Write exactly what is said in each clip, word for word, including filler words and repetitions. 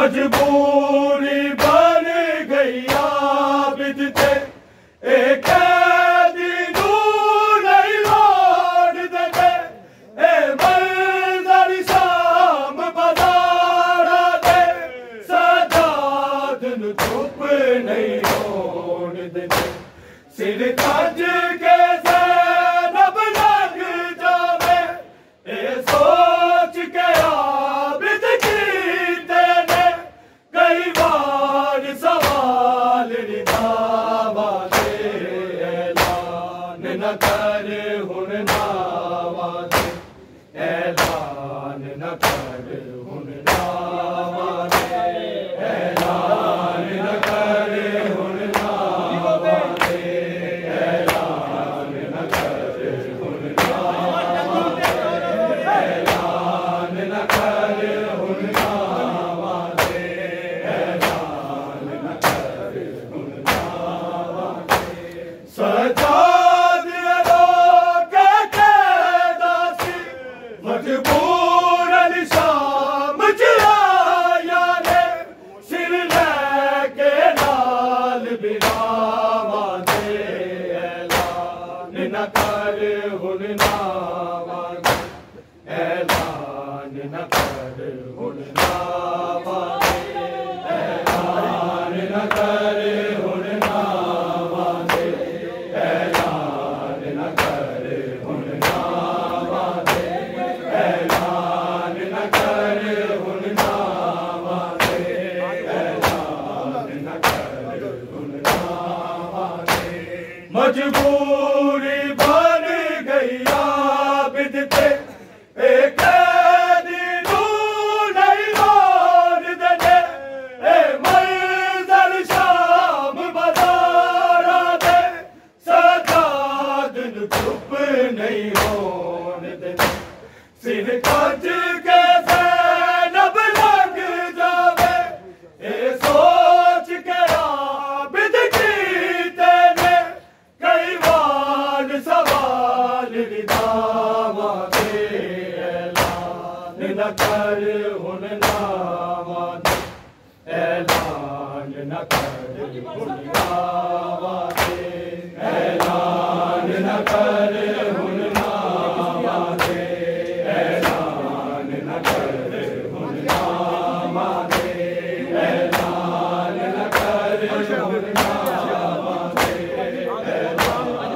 मजबूरी बन गई आबिद ते एक सिर कज के सैनब लग जावे ए सोच के आबिद कीते ने कई बार सवाल रिदावा दे ऐलान न कर हुन नावा दे ऐलान न कर हुन नावा दे ऐलान न कर हुन न कर हुन नावा ऐलान न कर हुन नावा ऐलान न कर हुन नावा ऐलान न कर हुन नावा ऐलान न कर हुन नावा ऐलान न कर हुन नावा मजबूरी नहीं होने दे सिर कज के सैनब लग जावे ए सोच के आबिद कीते ने कई बार सवाल रिदावा दे ऐलान न कर हुन नावा दे ऐलान न कर हुन नावा दे ऐलान न कर हुन नावा दे ऐलान न कर हुन नावा दे ऐलान न कर हुन नावा दे ऐलान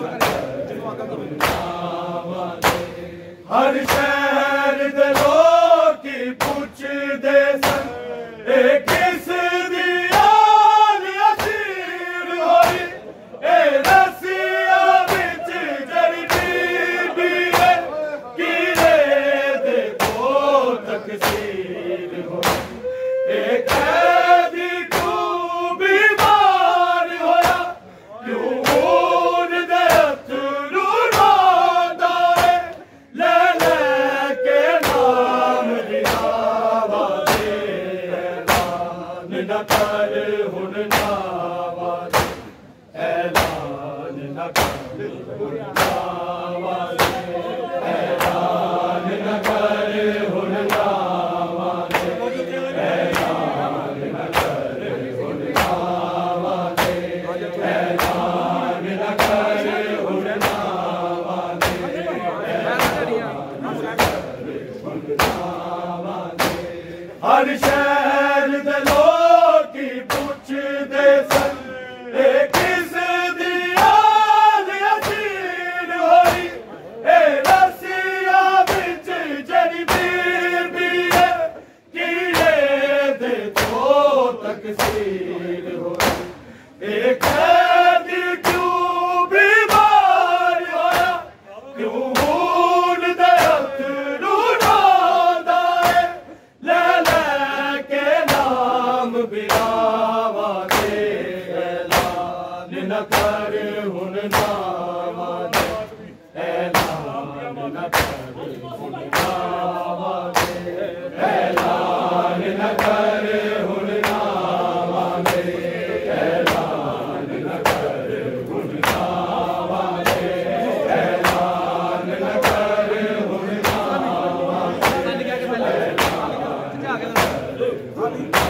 न कर हुन नावा दे हर शहर दे लोकी पुछ दे सन ए किस दी आल असीर होई ए रसिया विच जड़ी बीबी है कीरे देखो तकसीर होई ए कैदी क्यों बीमार होया क्यों खून दे अथरू रोंदा है ले ले के नाम रिदावा दे ऐलान न कर हुन नावा दे ऐलान न कर हुन नावा दे ऐलान न कर हुन नावा दे ऐलान न कर हुन नावा दे ऐलान न कर हुन नावा दे ऐलान न कर हुन नावा दे हर शहर दे लोकी पुछ दे सन ए किस दी आल असीर होई ए रसिया विच जड़ी बीबी है कीरे दे तो तकसीर होई ए कैदी क्यों बीमार होया क्यों खून दे अथरू रोंदा है ले ले के नाम बिलावा दे ऐलान न कर हुन नावा दे ऐलान न कर हुन नावा दे ऐलान न कर हुन नावा दे ऐलान न कर हुन नावा दे ऐलान न कर हुन नावा दे ऐलान न कर हुन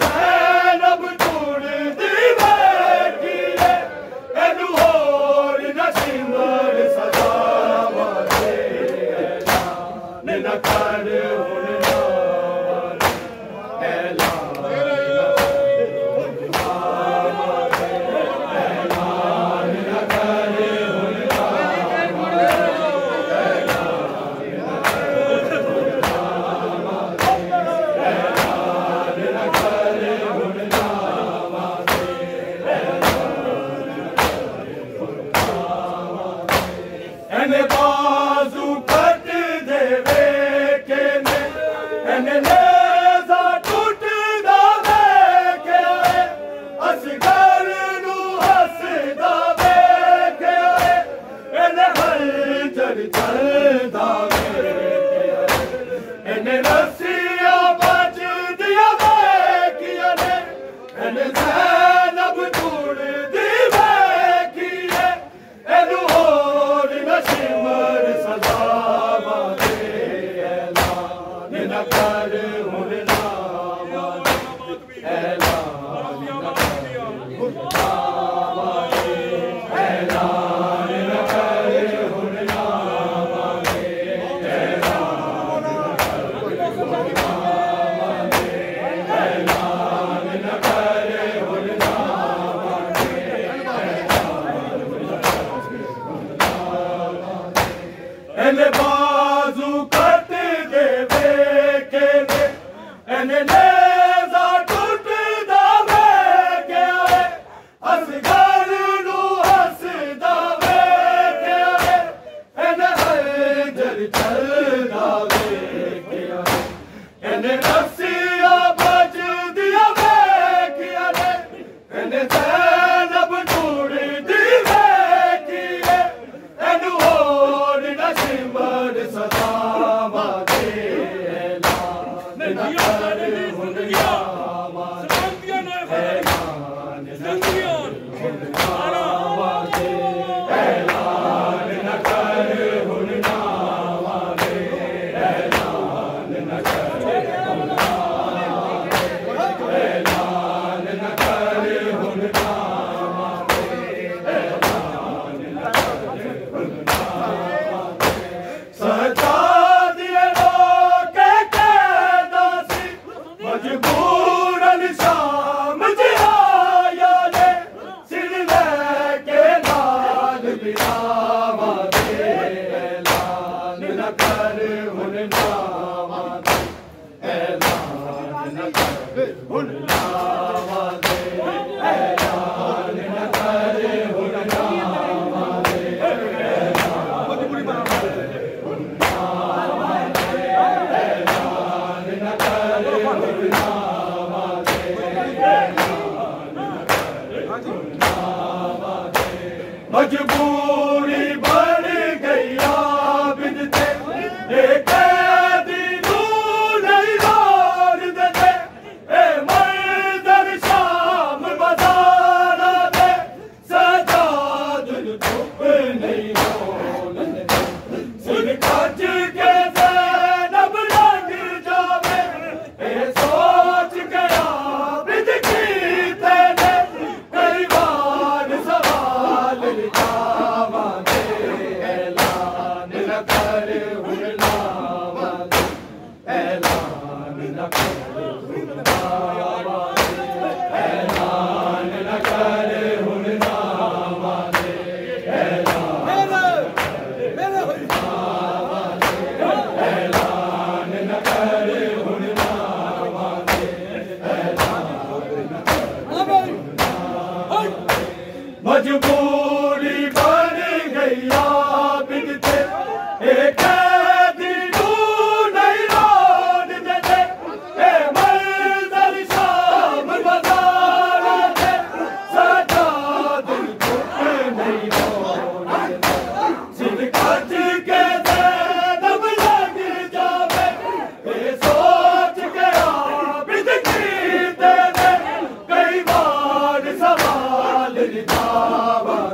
ज़ैनब टुटदी वेखिए एनू होर न सिमर सजावा दे ऐलान न कर हुण नाम ऐलान एने बाजू कट दे वेखे ने एने नेज़ा टुटदा वेखे असगर नू हसदा वेखे एने हलचल चलदा वेखे एने रस्सियां बजदियां वेखियां ने एने ज़ैनब टुटदी वेखिए एनू होर न सिमर सजावा दे ऐलान न कर हुण नाम ऐलान न कर हुण नाम ऐलान न कर हुण नाम ऐलान न कर हुण नाम ऐलान न कर हुण नाम एने बाजू कट दे वेखे ने एने नेज़ा टुटदा वेखे असगर नू हसदा वेखे एने हलचल चलदा वेखे एने रस्सियां बजदियां वेखियां ने एने ज़ैनब टुटदी वेखिए एनू होर न सिमर सजावा दे ऐलान न कर हुण नाम ऐलान न कर हुण नाम ऐलान न कर हुण नाम ऐलान न कर हुण नाम ऐलान न कर हुण नाम ऐलान न कर हुण नाम सजादिए रोके कैदासी मजबूरन शाम जिहाया ने सिर लेके लाल बिरावा दे ऐलान न कर हुण नाम ऐलान न कर हुण नाम ऐलान न कर हुण नाम मजबूरी बन गई आबिद थे ए कैदी नू नहीं लौट देते ए मंजर शाम बाज़ारा दे सजाद चुप नहीं होने देते सिर कच के ज़ैनब लग जावे ए सोच के आबिद की तेने कई बार सवाल लिखावा दे ऐलान न कर हुण नाम ऐलान न कर हुण नाम ऐलान न कर हुण नाम ऐलान ऐलान न कर हुण नाम मजबूरी बन गई आबिद थे ए कैदी नू नहीं लौट देते ए मंजर शाम बाज़ारा दे सजाद चुप नहीं होने देते सिर कच के ज़ैनब लग जावे ए सोच के आबिद की तेने कई बार सवाल लिखावा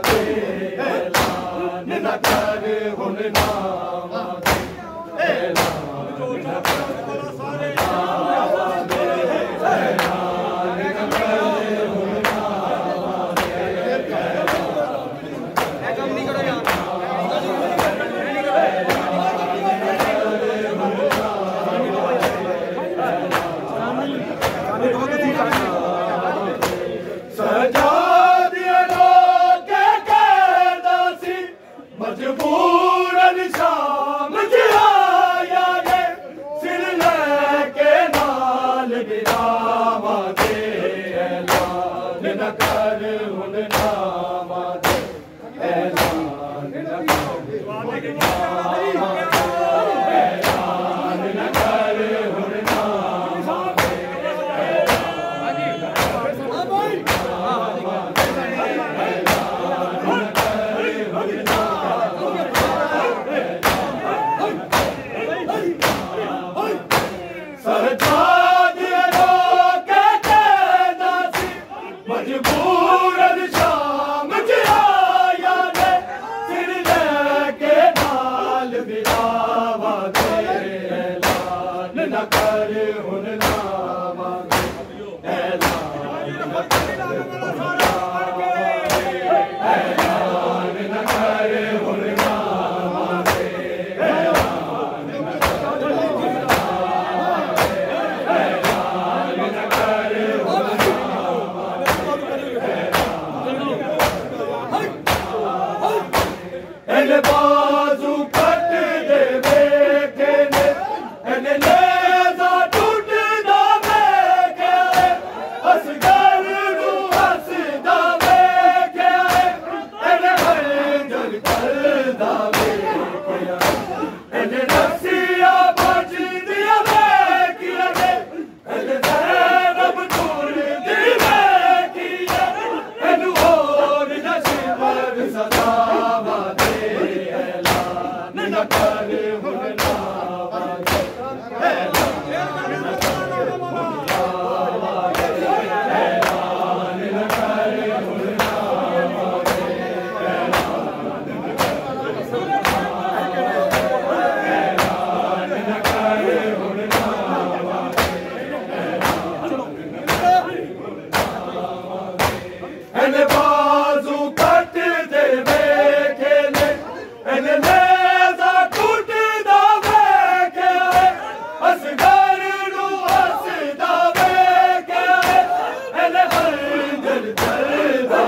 एने बाजू कट दे वेखे ने एने नेज़ा टूट दा वेखे असगर नू हसदा वेखे एने हंजर जलदा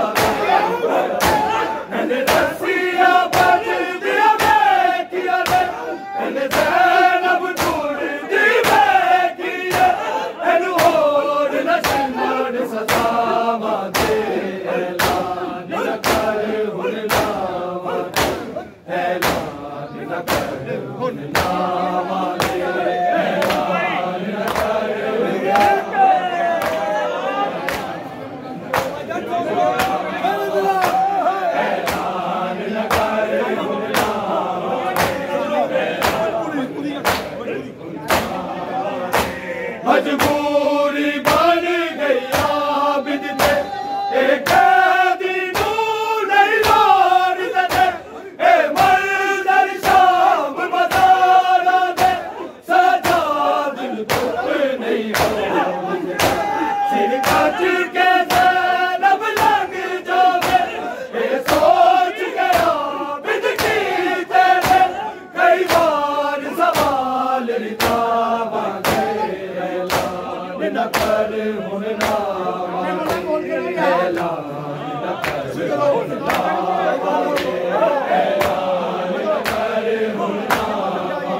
एने रसिया बज दिया वेखिया ने एने ज़ैनब टूट दी वेखिया एनु होर न सिमर सदावा दे ऐलान न कर हुन नावा ऐलान न कर हुन नावा दे ऐलान न कर ऐलान न कर हुन नावा मजबूरी बन गई आबिद ते ए कैदी नू नहीं लार दे ए मंजर शाम मज़ारा दे सजाद दुख नहीं हो सिर कट के ज़ैनब लग जावे ए सोच के आबिद की तेरे कई बार सवाल रितावा न कर हुन नावा ऐलान न कर हुन नावा ऐलान न कर हुन नावा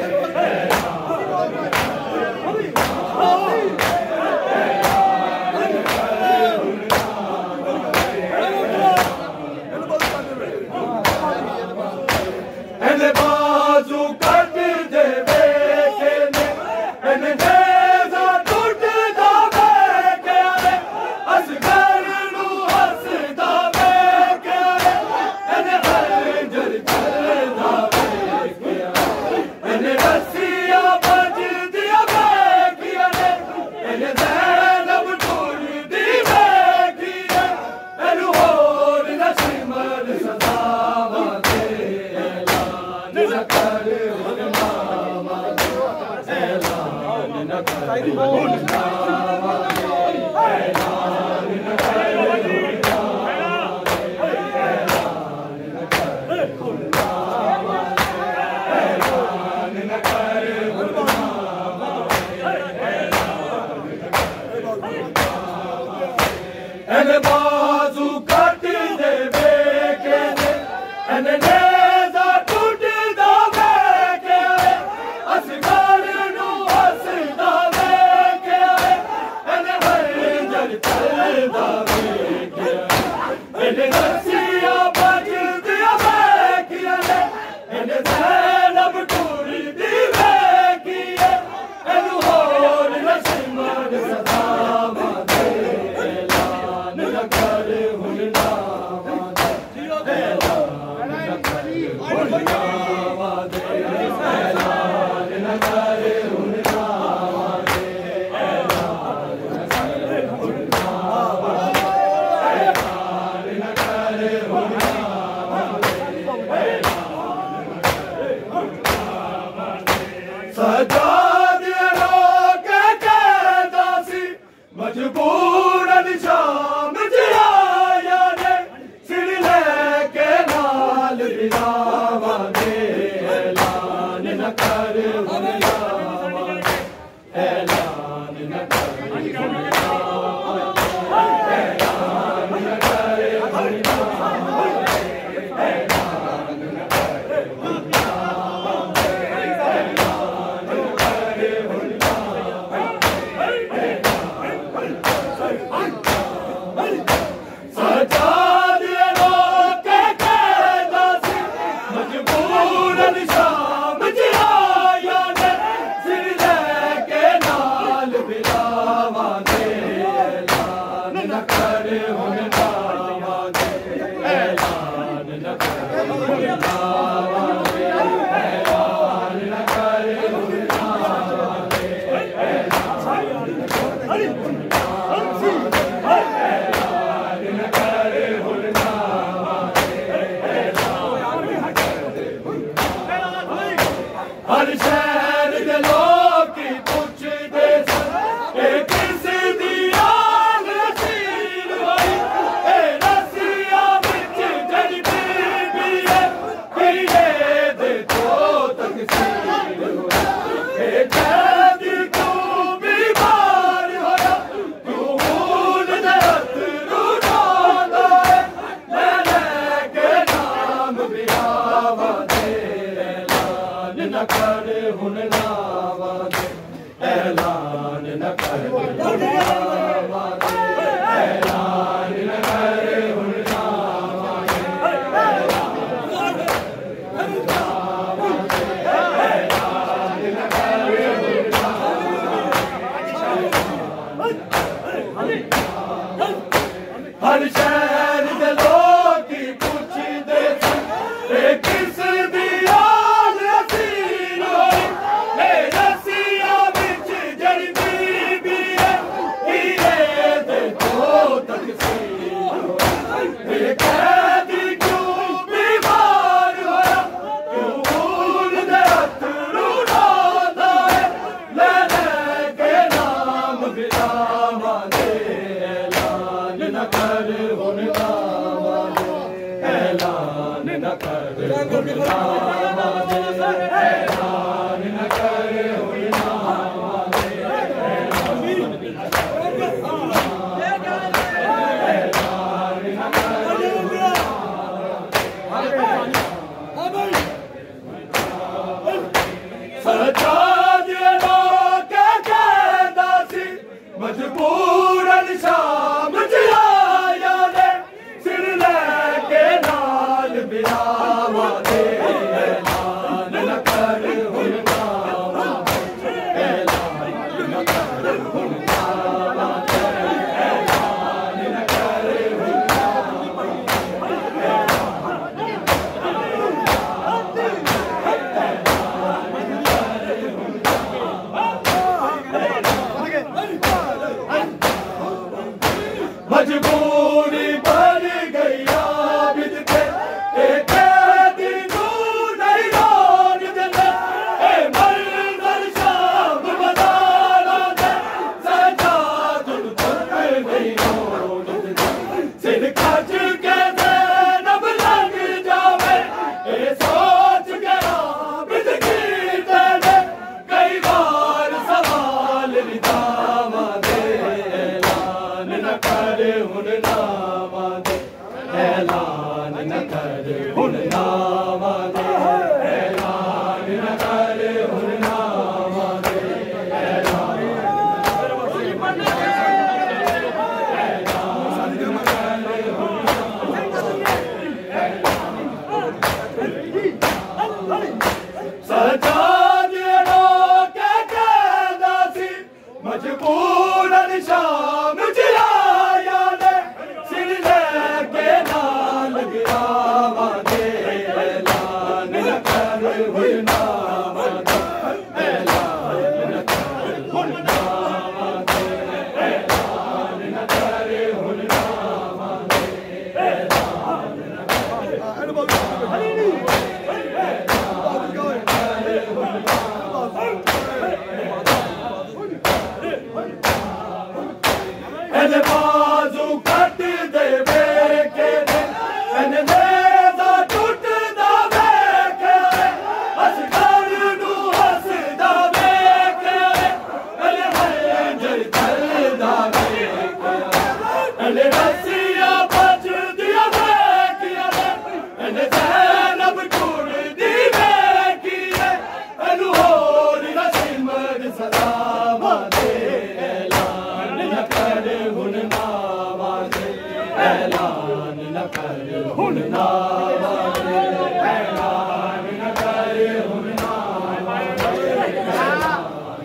एने बाजू कट दे वेखे ने एने नेज़ा टूट दा वेखे असगर नू हसदा वेखे एने हंजर जलदा वेखे एने रसिया बज दिया वेखिया ने एने ज़ैनब टूट दी वेखिया एनु होर न सिमर सदावा दे ऐलान न कर हुन नावा ऐलान न कर हुन नावा ऐलान न कर हुन नावा ऐलान न कर हुन नावा ऐलान न कर हुन नावा एने बाजू कट दे वेखे ने एने नेज़ा टूट दा वेखे असगर नू हसदा वेखे एने हंजर जलदा वेखे एने रसिया बज दिया वेखिया ने एने ज़ैनब टूट दी वेखिया एनु होर न सिमर सदावा दे ऐलान न कर हुन नावा ऐलान न कर हुन नावा दे ऐलान न कर हुन नावा दे ऐलान न कर हुन नावा ऐलान न कर हुन नावा दे ऐलान न कर हुन नावा सजाद रोके कैदा सी मजबूरन शाम जिया ने सिर लेके नाल बिलावा दे ऐलान न कर हुन नावा ऐलान न कर हुन नावा ऐलान न कर हुन नावा ऐलान न कर हुन नावा ऐलान न कर हुन नावा सजाद रोके कैदा सी मजबूरन शाम जिया ने सिर लेके नाल बिलावा दे ऐलान न कर हुन नावा दे ऐलान न कर हुन नावा दे ऐलान न कर हुन नावा दे ऐलान न कर हुन नावा ऐलान न कर हुन नावा दे ऐलान न कर हुन नावा हर शहर दे लोग पुछदे सन ए किस दी आन नसीब होई हर शहर दे लोकी पुछदे सन ए किस दी आल असील होई ए रसिया विच जड़ी बीबी है हीरे दे तो तकसीर होई ए कैदी क्यों बीमार होया क्यों खून दे अथरू रोंदा है ले ले के नाम बिलावा दे ऐलान न कर हुन नामा दे ऐलान न कर हुन नामा दे ऐलान न कर हुन नामा दे ऐलान न कर सजाद लोग कहदा सी मजबूरन शाम जिया ने सिर लेके नाल बिलावा दे ऐलान न कर हुन नामा दे ऐलान न कर हुन नामा दे ऐलान न कर हुन नामा मजबूरी बन गई आबिद के ए कैदी नू नहीं रोन देंदे ए मंजर शाम बदाला दे सजाद तक नहीं रोन देंदे सिर खच के ज़ैनब लग जावे ए सोच के आबिद की दे कई बार सवाल विदावा दे ऐलान न कर हुन नामा दे ऐलान न कर हुन नामा दे ऐलान न कर हुन नामा दे ऐलान सजाद लोग कहदा सी मजबूरन शाम जिया ने सिर लेके नाल गिरावा दे ऐलान न कर हुन नामा दे ऐलान न कर हुन नामा दे ऐलान न कर हुन नामा दे ऐलान न एने बाजू कट दे बेके दे एने नेज़ा टूट दा बेके असगर नू हसदा बेके एने हंजर चलदा बेके एने रसिया बच दिया बेके एने ज़ैनब टूटदी बेकी एनु होर न सिमर सलामा दे ऐलान न कर हुन नामा दे ऐलान न कर हुन नामा दे ऐलान न कर हुन नामा दे ऐलान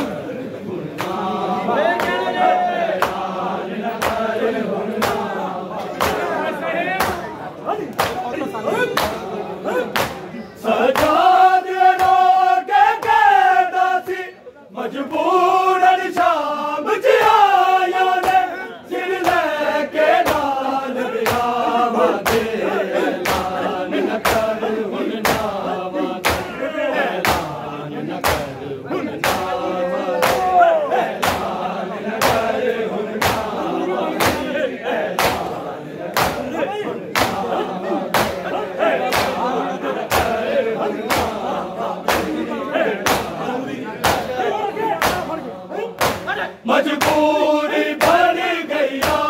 न कर हुन नामा सजाद लोग कहदा सी मजबूरन शाम जिया ने सिर लेके नाल बिलावा दे ऐलान न कर हुन नामा दे ऐलान न कर हुन नामा दे ऐलान न कर हुन नामा दे ऐलान न कर हुन नामा दे ऐलान न कर हुन नामा दे मजबूरी बन गई